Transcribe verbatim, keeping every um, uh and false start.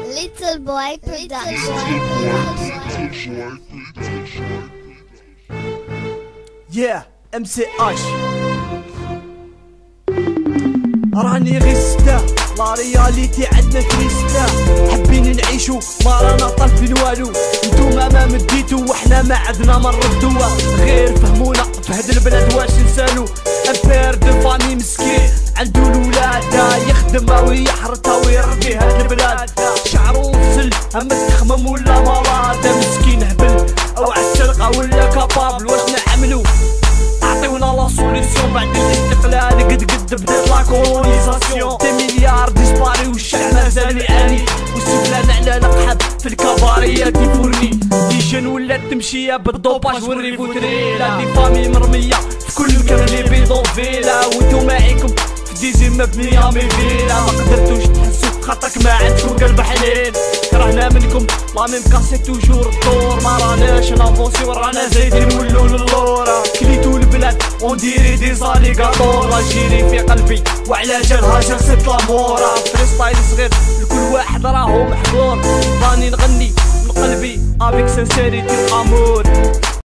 Little Boy Production. Yeah, ام سي اش راني غير ستا لا رياليتي عندنا كريستا حابين نعيشو ما رانا طالبين والو نتوما ما مديتو وحنا ما عندنا ما نردوها غير فهمونا في هاد البلاد واش نسالو امبير دو فامي مسكين عندو الولادة يخدمها ويحرتها ويربي هاد البلاد شعرو وصل اما تخمم ولا مرادة مسكين هبل او عالسرقة ولا كابابل واش نعملو عطيونا لا سوليسيون بعد الاستقلال قد قد بدات لا كولونيزاسيون دي مليار ديسباري والشعب مازال يعاني والسفلان على القحط في الكباريات يفورني دي جن ولات تمشي بالدوباج والريفو تريلا دي فامي مرمية في كل مكان لي بيضو فيلا وانتو معيكم في ديزي مبنية مي فيلا ما قدرتوش تحسو خاطرك ما عندكم قلب حنين كرهنا منكم لا ميم كاسي توجور الدور ما راناش نافونسي ورانا زايدين نولو للورا كليتو البلاد اون ديري دي زاليغاتور جيري في قلبي وعلى جالها جلست لامورا فريستايل صغير لكل واحد راهو محظور راني نغني من قلبي افيك سانسيريتي الامور